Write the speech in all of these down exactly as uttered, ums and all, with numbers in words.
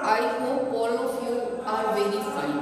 I hope all of you are very fine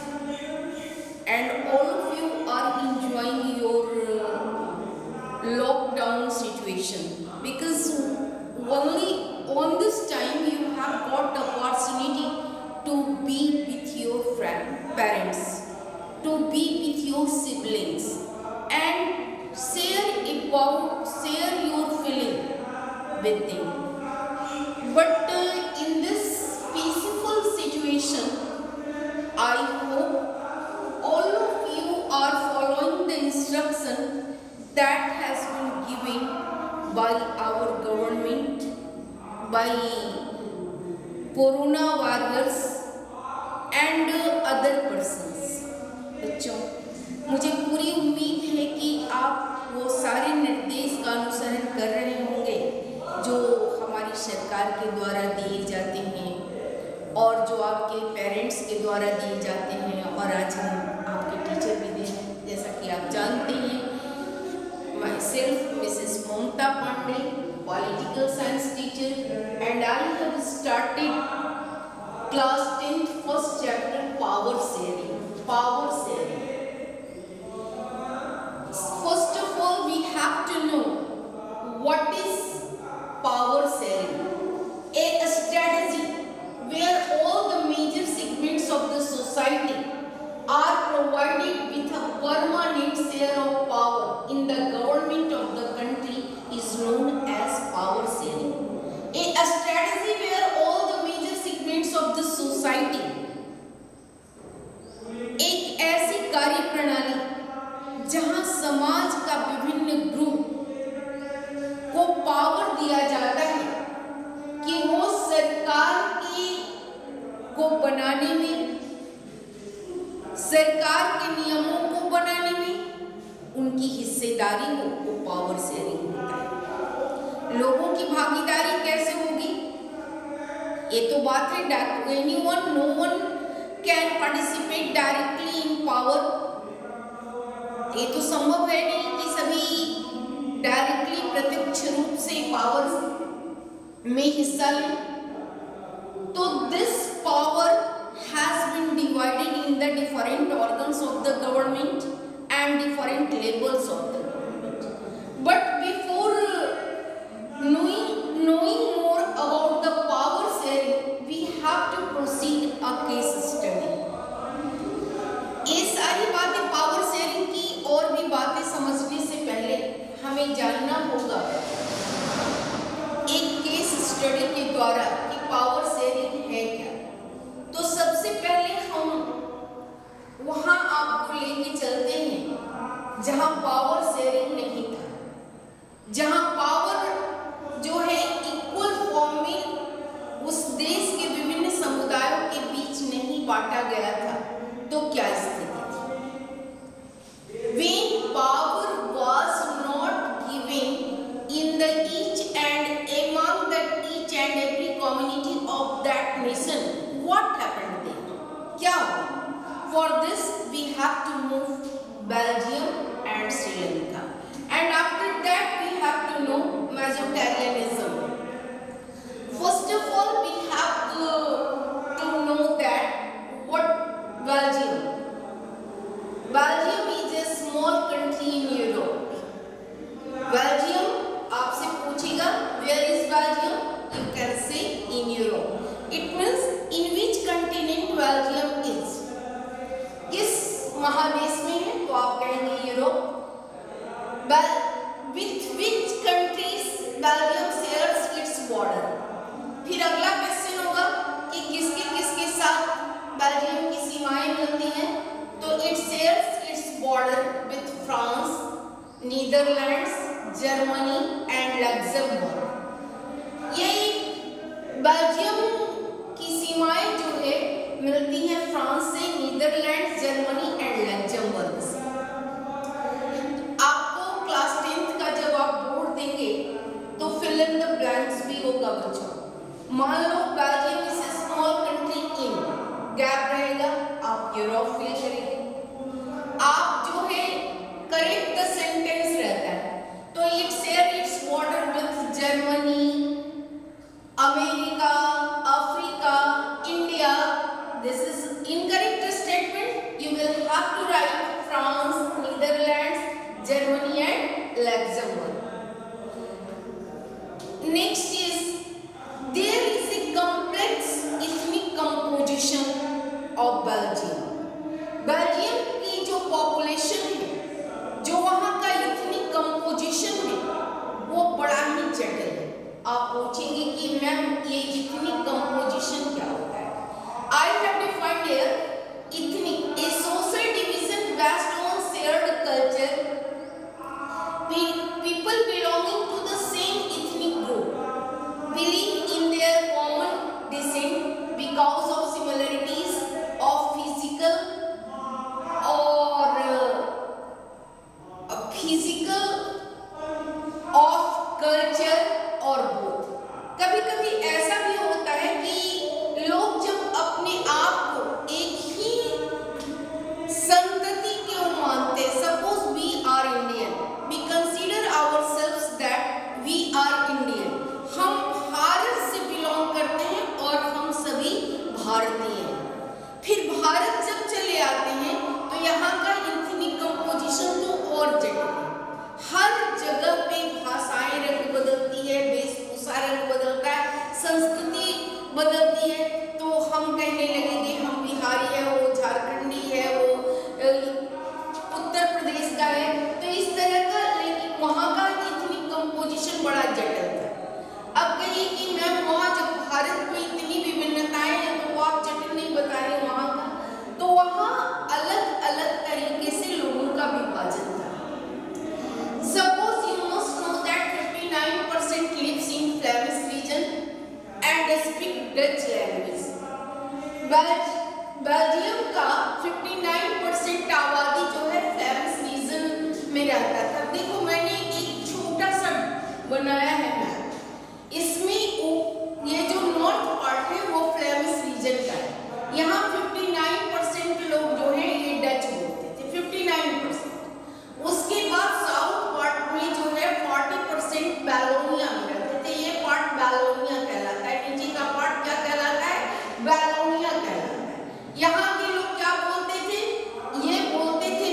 and all of you are enjoying your uh, lockdown situation, because only on this time you have got the opportunity to be with your friend, parents, to be with your siblings and share about share your feeling with them. But uh, in this peaceful situation, I hope all of you are following the instruction that has been given by our government, by corona warriors and uh, other persons. बच्चों, मुझे पूरी उम्मीद है कि आप वो सारे निर्देश का अनुसरण कर रहे होंगे जो हमारी सरकार के द्वारा दिए जाते हैं और जो आपके पेरेंट्स के द्वारा दिए जाते हैं, और आज हम आपके टीचर भी दें, जैसा कि आप जानते हैं। Myself Mrs Mamta Pandey, political science teacher, and I have started class tenth first chapter power sharing. Power sharing, first of all we have to know what is power sharing, a strategy where all the major segments of the society are provided with a permanent share of power in the government of the country is known as power sharing. A strategy where all the major segments of the society, एक ऐसी कार्य प्रणाली जहां समाज का विभिन्न group को power दिया जाता है कि वो सरकार की को बनाने में, सरकार के नियमों को बनाने में उनकी हिस्सेदारी हो, वो पावर शेयरिंग होता है। लोगों की भागीदारी कैसे होगी? ये तो बात है, anyone, no one can participate directly in power. ये तो संभव है नहीं कि सभी डायरेक्टली प्रत्यक्ष रूप से पावर में हिस्सा लें। तो this power has been divided in the different organs of the government and different levels of the government. But before knowing knowing more about the power sharing, we have to proceed a case study. ये सारी बातें power sharing की और भी बातें समझने से पहले हमें जानना होगा एक केस स्टडी के द्वारा कि पावर शेयरिंग है क्या। तो सबसे पहले हम वहां आपको लेके चलते हैं जहां पावर शेयरिंग नहीं था, जहां पावर जो है इक्वल फॉर्म में उस देश के विभिन्न समुदायों के बीच नहीं बांटा गया था। तो क्या स्थिति थी? When power was not given in the each and among the each and every community of that nation, what happened then? क्या हुआ? For this we have to move Belgium and Sri Lanka, and after that we have to know Majoritarianism. First of all, we have to, to know that what Belgium. Belgium is a small country in Europe. Belgium, आपसे पूछेगा where is Belgium? You can say in Europe. It means in which continent Belgium is. किस महादेश में है? तो आप कहेंगे Europe. With which countries Belgium shares its border? फिर अगला क्वेश्चन होगा कि किसके किसके साथ बेल्जियम की सीमाएं मिलती हैं? तो it shares its border with France, Netherlands, Germany and Luxembourg। ये बेल्जियम की सीमाएं जो है मिलती हैं फ्रांस से, नीदरलैंड, जर्मनी एंड लग्जमबर्ग से। आपको क्लास टेंथ का जब आप बोर्ड देंगे तो फिल इन द ब्लैंक्स भी होगा बच्चों। मान लो Belgium is a small country in, gap रहेगा, आप यूरोप फिल करेंगे। आप जो है करेक्ट द सेंटेंस रहता है तो it share have to write France, Netherlands, Germany and Luxembourg. Next is there is a complex ethnic composition of Belgium. Belgium की जो पॉपुलेशन है, जो वहाँ का इथनिक कंपोजिशन है, वो बड़ा ही जटिल है। आप पूछेंगे कि मैम ये इथनिक कंपोजिशन क्या होता है? I have defined here ethnic a social division based on shared culture. People belonging to the same ethnic group believe in their common descent because of similarities of physical और physical of culture और both. कभी कभी ऐसा भी होता है कि लोग जब अपने आप को एक ही संतति के मानते, suppose we are Indian, we consider ourselves that we are Indian, हम भारत से बिलोंग करते हैं और हम सभी भारतीय हैं। फिर भारत जब चले आते हैं तो यहाँ का इथनिक कंपोजिशन तो और जटिल है। हर जगह पे भाषाएं रंग बदलती है, वेशभूषा रंग बदलता है, संस्कृति बदलती है। तो हम कहने लगेंगे हम बिहारी है, वो झारखंडी है, वो उत्तर प्रदेश का है, तो इस तरह का। लेकिन वहाँ का इथनिक कंपोजिशन बड़ा जटिल था। अब कहिए कि मैम वहाँ जब भारत में इतनी विभिन्नताएं हैं तो आप जटिल नहीं बता रहे वहाँ का, तो वहाँ अलग अलग तरीके से लोगों का विभाजन था। Suppose you must know that fifty-nine percent lives in Flemish region and speak Dutch language. Belgium का fifty-nine percent आबादी जो है फ्लेमिश रीजन में रहता था। देखो मैंने एक छोटा सा बनाया है मैप, इसमें ये जो नॉर्थ पार्ट है वो फ्लेमिश रीजन का है। यहाँ fifty-nine percent लोग जो है ये डच बोलते थे, fifty-nine percent। उसके बाद साउथ पार्ट में जो है forty percent बैलोनिया में रहते थे। ये पार्ट बैलोनिया कहलाता है, नीचे का पार्ट क्या कहलाता है? बैलोनिया कहलाता है। यहाँ के लोग क्या बोलते थे? ये बोलते थे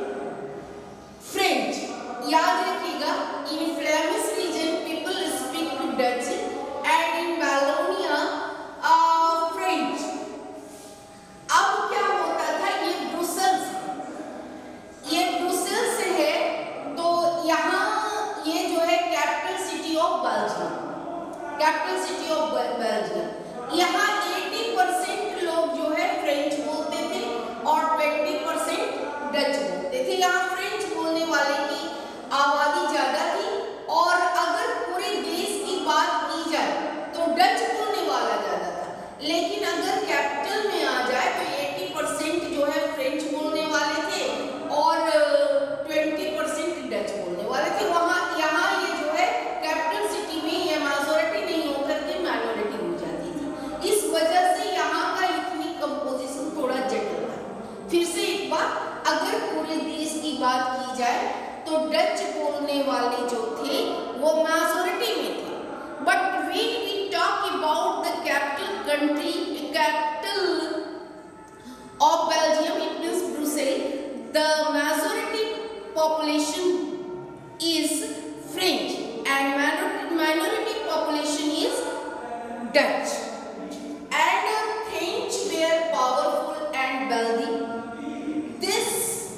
फ्रेंच। याद रखिएगा, in Flemish region people speak Dutch and in Wallonia French. अब क्या होता था, ये ब्रुसेल्स ये ब्रुसेल्स है, तो यहाँ ये जो है capital city of Belgium, capital city of Belgium. यहाँ अस्सी परसेंट लोग जो है फ्रेंच बोलते थे और बीस परसेंट डच बोलते थे। यहाँ फ्रेंच बोलने वाले की आबादी ज्यादा थी, और अगर पूरे देश की बात की जाए तो डच बोलने वाला ज्यादा था। लेकिन अगर कैपिटल में आ जाए तो अस्सी परसेंट जो है फ्रेंच बोलने वाले थे और बीस परसेंट डच बोलने वाले थे। वहाँ यहाँ ये जो है कैपिटल सिटी में ये मेजॉरिटी नहीं होकर के माइनॉरिटी हो जाती थी। इस वजह से यहाँ का इथनिक कंपोजिशन थोड़ा जटिल था। फिर से एक बार, अगर पूरे देश की बात की जाए तो डच बोलने वाले जो थे वो मेजॉरिटी में थे। But when we talk about the capital country, capital of Belgium, it means Brussels, the majority population is French and minority, minority population is Dutch. And uh, French were powerful and wealthy. This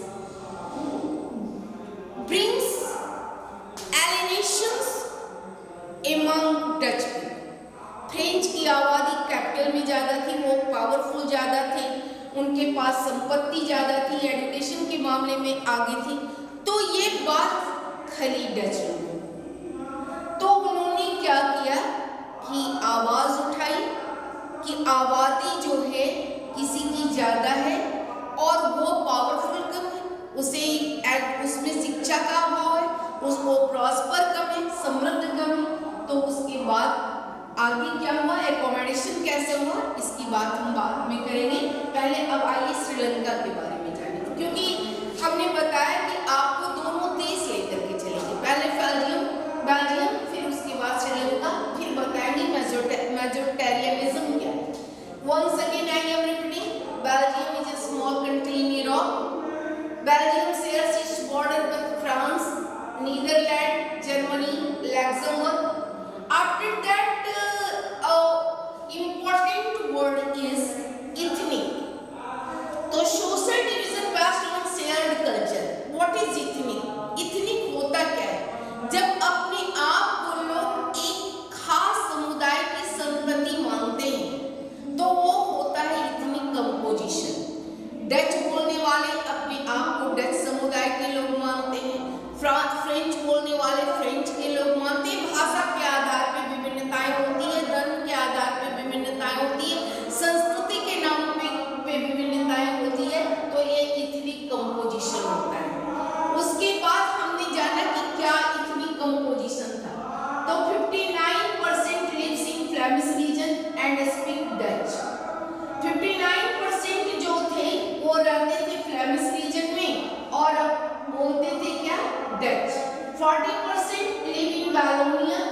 brings alienations among Dutch people. French की आबादी capital में ज़्यादा थी, वो powerful ज़्यादा थे, उनके पास संपत्ति ज़्यादा थी, एजुकेशन के मामले में आगे थी। तो ये बात खली डच लोगों। तो उन्होंने क्या किया कि आवाज़ उठाई कि आबादी जो है किसी की ज़्यादा है और वो पावरफुल कम है, उसे उसमें शिक्षा का अभाव है, उसको प्रॉस्पर कम है, समृद्ध कम है। तो उसके बाद आगे क्या हुआ, एकोमोडेशन कैसे हुआ, इसकी बात हम बाद में करेंगे। पहले अब आइए श्रीलंका के बारे में जानें, क्योंकि हमने बताया कि आपको दोनों देश लेकर के चलेंगे। पहले बेल्जियम बेल्जियम फिर उसके बाद श्रीलंका, फिर बताएंगे मेजोरिटेरियनिज्म क्या है। Once again I am repeating, Belgium is a small country in Europe बैलोनिया